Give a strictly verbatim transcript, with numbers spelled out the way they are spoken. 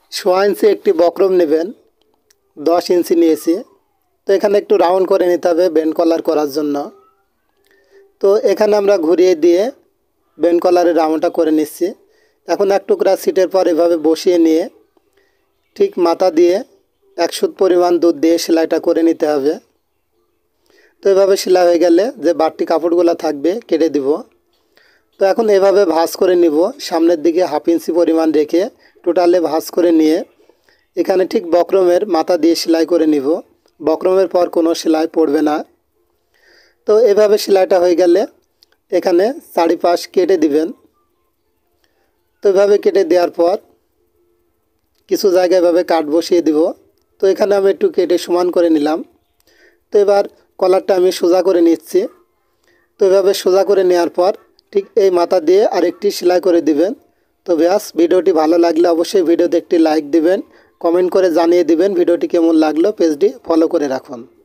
সোয়া ইঞ্চি একটি বক্রম নেবেন, দশ ইঞ্চি নিয়েছি। তো এখানে একটু রাউন্ড করে নিতে হবে বেন্ড কলার করার জন্য। তো এখানে আমরা ঘুরিয়ে দিয়ে বেন্ড কলারের রাউন্ডটা করে নিচ্ছি। এখন এক টুকরা সিটের পর এভাবে বসিয়ে নিয়ে ঠিক মাথা দিয়ে এক সুত পরিমাণ দুধ দিয়ে সেলাইটা করে নিতে হবে। তো এভাবে সেলাই হয়ে গেলে যে বাড়তি কাপড়গুলো থাকবে কেটে দিব। তো এখন এভাবে ভাঁজ করে নিব, সামনের দিকে হাফ ইঞ্চি পরিমাণ রেখে টোটালে ভাঁজ করে নিয়ে এখানে ঠিক বক্রমের মাথা দিয়ে সেলাই করে নিব। বক্রমের পর কোনো সেলাই পড়বে না। তো এভাবে সেলাইটা হয়ে গেলে এখানে চারিপাশ কেটে দিবেন। তো এভাবে কেটে দেওয়ার পর কিছু জায়গায় এভাবে কাট বসিয়ে দিব। তো এখানে আমি একটু কেটে সমান করে নিলাম। তো এবার কলারটা আমি সোজা করে নিচ্ছি। তো এভাবে সোজা করে নেওয়ার পর ঠিক এই মাথা দিয়ে আরেকটি সেলাই করে দিবেন। তো ব্যাস, ভিডিওটি ভালো লাগলে অবশ্যই ভিডিওতে একটি লাইক দিবেন, কমেন্ট করে জানিয়ে দিবেন ভিডিওটি কেমন লাগলো, পেজটি ফলো করে রাখুন।